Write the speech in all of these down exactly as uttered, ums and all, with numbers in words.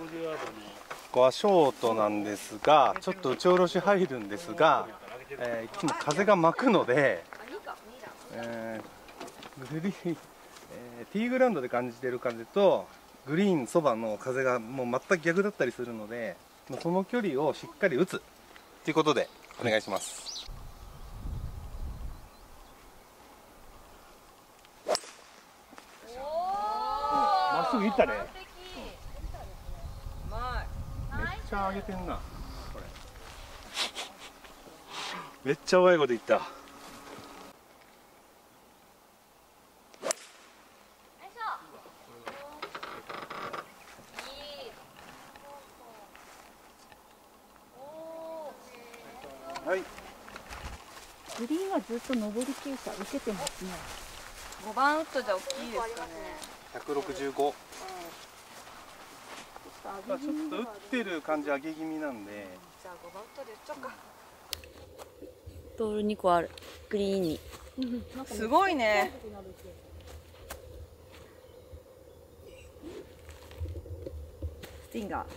ここはショートなんですが、ちょっと打ち下ろし入るんですが、えー、いつも風が巻くので、えー、グリーン、えー、ティーグラウンドで感じている風とグリーンそばの風がもう全く逆だったりするので、その距離をしっかり打つということでお願いします。まっすぐいったね。めっちゃ上げてんな。これめっちゃうまいこといった。はい。 グリーンはずっと上り傾斜受けてますね。 ごばんウッドじゃ大きいですかね。 ひゃくろくじゅうご。ちょっと打ってる感じ上げ気味なんで。 じゃあごばんウッドで打っちゃおうか。 ボールにこある。グリーンに。 すごいね。スティンガー。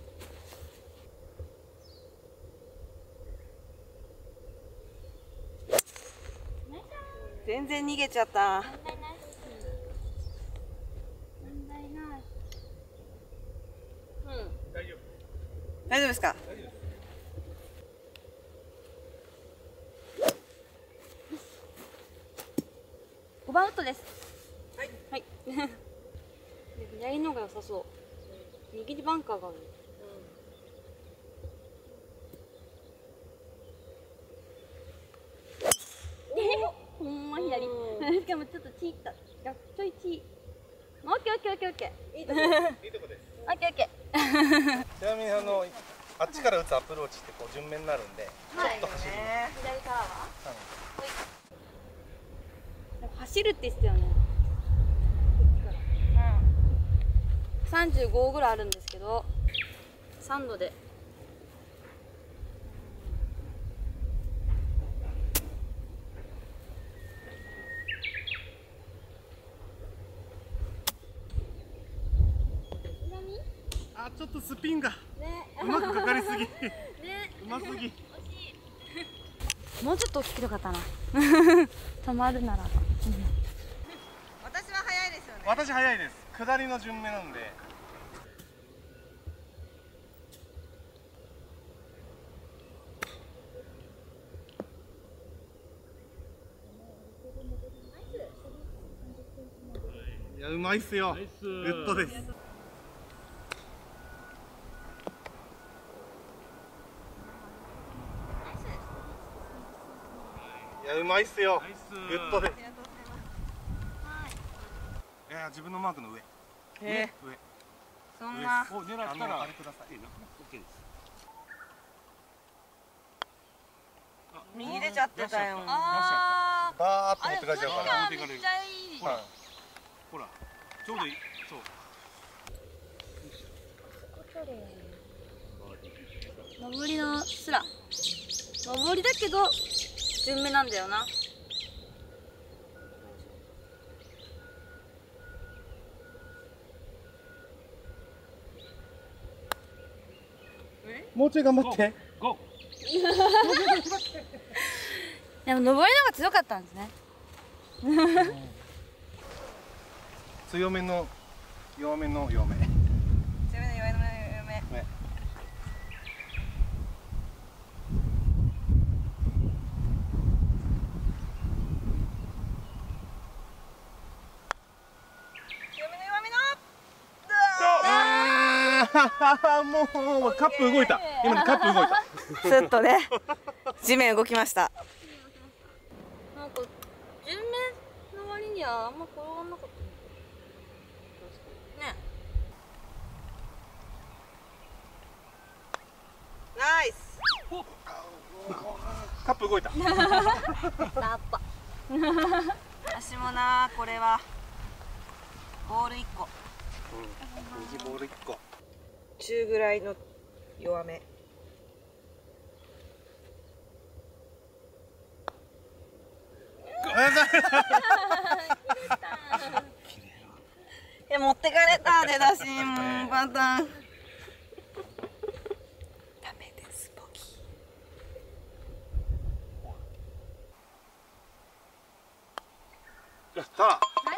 全然逃げちゃった。大丈夫ですか。 ごばんウッドです。はい。はい。左の方が良さそう。右にバンカーがある。ほんま左。しかもちょっとチーった。ちょいチー。オッケーオッケーオッケーオッケー。いいとこ。いいとこです。オッケーオッケー。 ちなみにあのあっちから打つアプローチってこう順目になるんで、ちょっと走る。 左からは。走るって言ってたよね。さんじゅうごぐらいあるんですけど、さんどで。 あ、ちょっとスピンがうまくかかりすぎ。うますぎ。 もうちょっと大きくよかったな。止まるなら。 私は早いですよね。 私早いです。下りの順目なんで。いや、うまいっすよ。グッドです。いや、うまいっすよ。グッドです。いや、自分のマークの上。 え上。 そんな。 お、狙ったらあれください。オッケーです。 右出ちゃってたよ。 ああ。バーっと持ってかれちゃうから。 めっちゃいい。 ほら。ほら。ちょうどいい。そう。 上りのすら。上りだけど順目なんだよな。 もうちょい頑張って。 でも上りの方が強かったんですね。 強めの弱めの弱め。 強めの弱めの弱め。 もうカップ動いた。今ねカップ動いた。 スッとね、地面動きました。 なんか順目の割にはあんま転がんなかったね。 ナイス。 カップ動いた。 ラッパ。 私もな、これはボールいっこ。 うん、右ボールいっこ。 中ぐらいの弱め。え、持ってかれた出だし、もうパターン。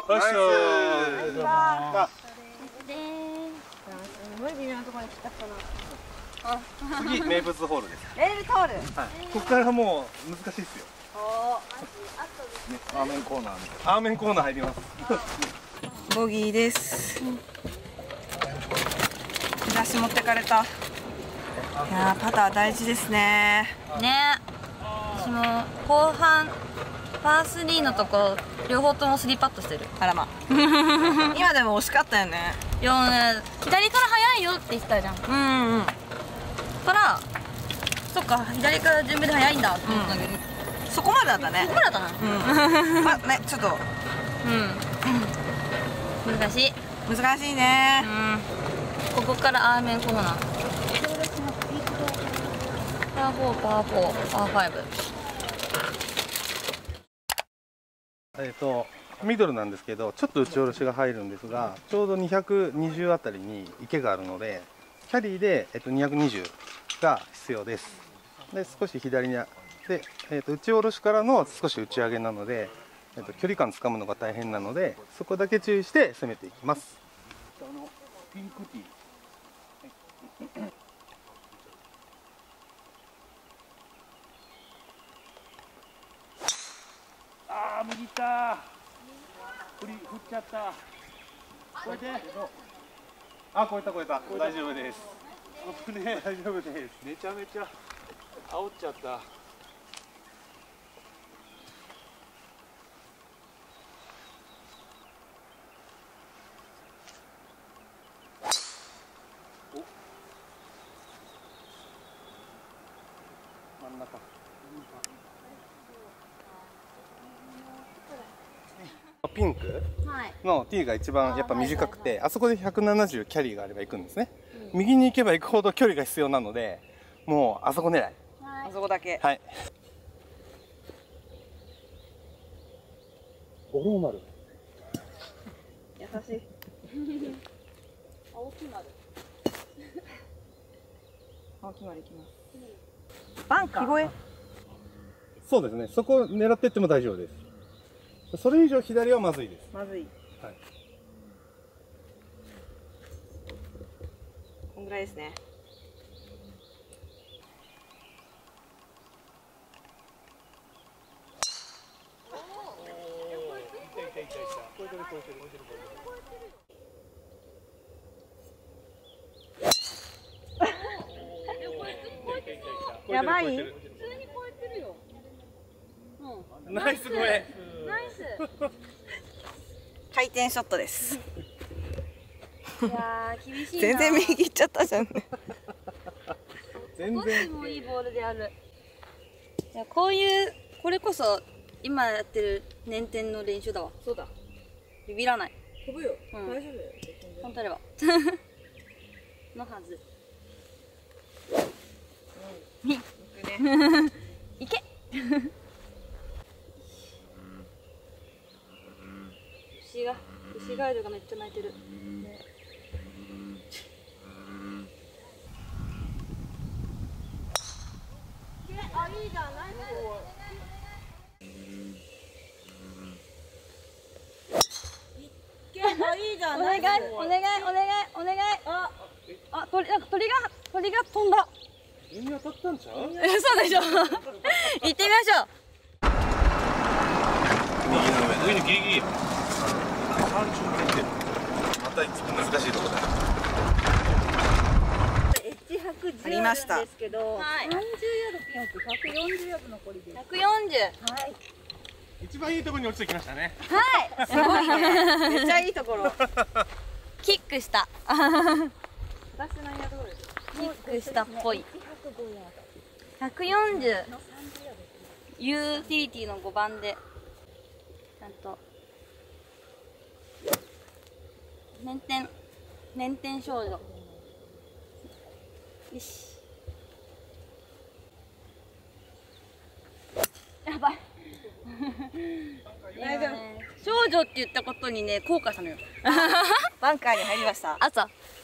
よっしゃー。 すごい微妙なところに来たかな。 次名物ホールです。 レール通る。 はい。ここからもう難しいですよ。 おアーメンコーナー。アーメンコーナー入ります。 ボギーです。日差し持ってかれた。いやーパター大事ですね。 ね。私も後半パースリーのとこ両方ともスリーパットしてる。 あらま。今でも惜しかったよね。 いやね、左から速いよって言ってたじゃん。 うんうん。 からそっか左から順目で速いんだって思ったけど、 そこまでだったね。 そこだったな。 うん。まねちょっとうん難しい難しいね。 うん。ここからアーメンコーナー。パーフォーパーフォーパーファイブ。 えっとミドルなんですけど、ちょっと打ち下ろしが入るんですが、ちょうどにひゃくにじゅうあたりに池があるので、キャリーで、えっと、にひゃくにじゅうが必要です。で少し左にで、えっと、打ち下ろしからの少し打ち上げなので、えっと、距離感つかむのが大変なので、そこだけ注意して攻めていきます。ピンクティーあー、右行ったー。振り振っちゃった。超えて。あ、超えた超えた。大丈夫です。危ねえ、大丈夫です。めちゃめちゃ煽っちゃった。お。真ん中。ピンクのティーが一番やっぱ短くて、あそこでひゃくななじゅうキャリーがあれば行くんですね。右に行けば行くほど距離が必要なので、もうあそこ狙い。 あそこだけ。 はい。五郎丸。 優しい。 青木丸。 青木丸行きます。バンカー。日越え。 そうですね。そこ狙っていっても大丈夫です。それ以上左はまずいです。 まずい。 はい。 こんぐらいですね。やばい。 普通に超えてるよ。 うん。ナイス超え。 ナイス。 回転ショットです。 いやー厳しいな。 全然右行っちゃったじゃん。 全少しもいいボールである。いやこういうこれこそ今やってる捻転の練習だわ。 そうだ。 ビビらない。 飛ぶよ。 うん、 大丈夫よ。 本当あれば。のはず。 うん、行くね。 行け。牛が牛ガエルがめっちゃ鳴いてる。ね、あ、いいじゃん。ナイス。 あ、いいじゃん。 お願い、お願い、お願い、お願い。あ、あ、鳥、なんか鳥が、鳥が飛んだ。 上に当たったんちゃう？ そうでしょ。行ってみましょう。 右の上、上にギリギリ。さんじゅうメートル。また一番難しいところだ。 エッジひゃくじゅうありましたあるんですけど、 はい、 さんじゅうヤードピン奥、ひゃくよんじゅうヤード残りです。ひゃくよんじゅう。はい。 一番いいところに落ちてきましたね。 はい。 すごいね。めっちゃいいところ。 キックした。 私の宿です。 キックしたっぽい。ひゃくよんじゅう。ユーティリティのごばんで。ちゃんと。捻転。捻転少女。よし。やばい。 大丈夫。 少女って言ったことにね、後悔したのよ。 バンカーに入りました。 朝。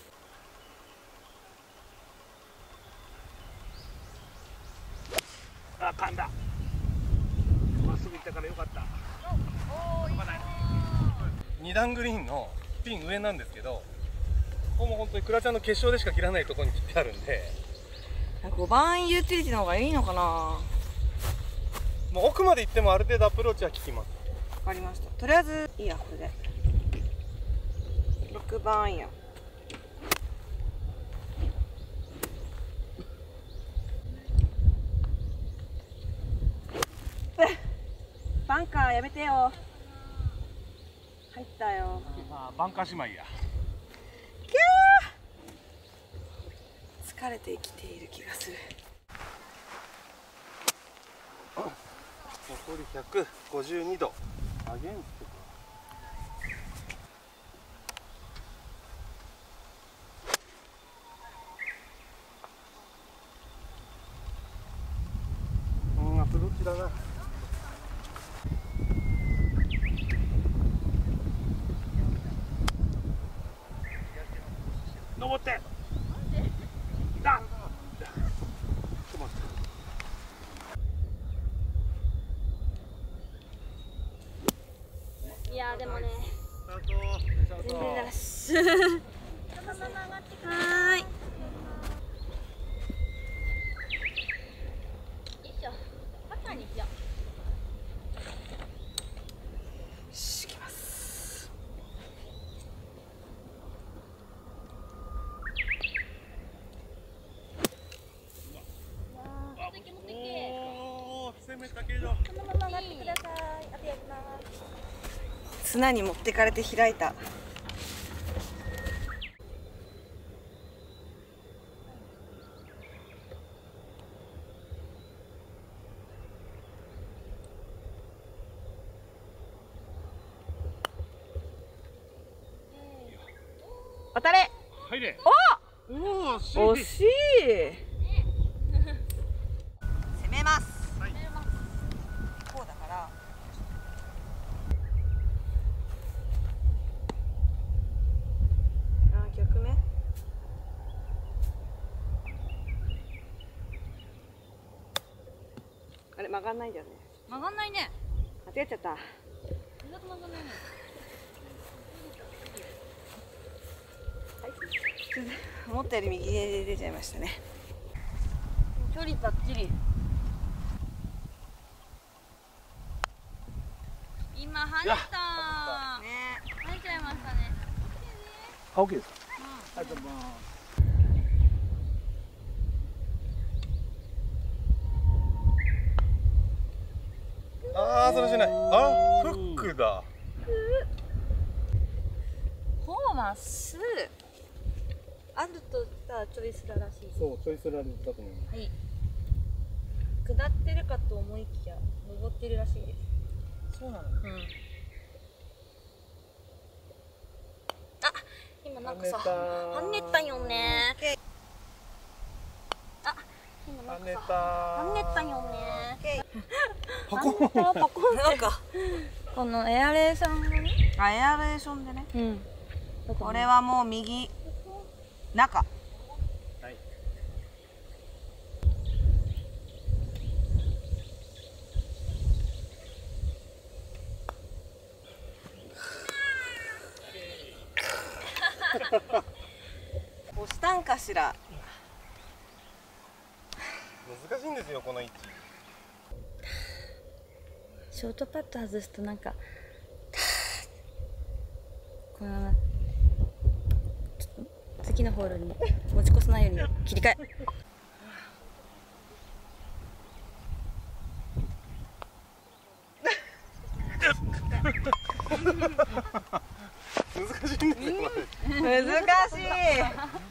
あ、噛んだ。まっすぐ行ったからよかった。 に段グリーンのピン上なんですけど、ここも本当にクラちゃんの決勝でしか切らないところに切ってあるんで、 ごばんユーティリティの方がいいのかな。 もう奥まで行ってもある程度アプローチは効きます。 わかりました。とりあえずいいや、これでろくばんや。バンカーやめてよ。入ったよ。 あーバンカー姉妹や。 きゃー、疲れて生きている気がする。 残りひゃくごじゅうにど。アゲンストか。うん、アプローチだな。登って。だ。 いやーでもね、 全然だし。 はーい。よいしょ。パターにしよう。 し、行きます。 持ってけ持ってけ。 おお、攻めたけど。 そのまま上がってください。あとやります。 砂に持ってかれて開いた。渡れ。 入れ。 お、 おお、 惜しい。攻めます。 はい。 こうだから。あ、逆目。あれ、曲がんないんだよね。 曲がんないね。 間違えちゃった。 意外と曲がんないね。 思ったより右で出ちゃいましたね。 距離バッチリ。今跳ねた。 ね。 跳ねちゃいましたね。 あ、オッケーですか。ありがとうございます。ああ、それじゃない。あ、フックだ。 ほぼまっすぐ。あるとしたらチョイスラらしい。 そう、チョイスラルだと思います。 はい。下ってるかと思いきや登ってるらしいです。 そうなの。 うん。あ、今なんかさ、跳ねたよね。あ、今なんかさ、跳ねたよね。 パコン。 パコン。 なんかこのエアレーションがね。 あ、エアレーションでね。 うん。 これはもう右中。 はい。 押したんかしら。 難しいんですよ、この位置。 ショートパット外すとなんかこのままちょっと次のホールに持ち越さないように切り替え。 難しいんですよ、これ。 難しい。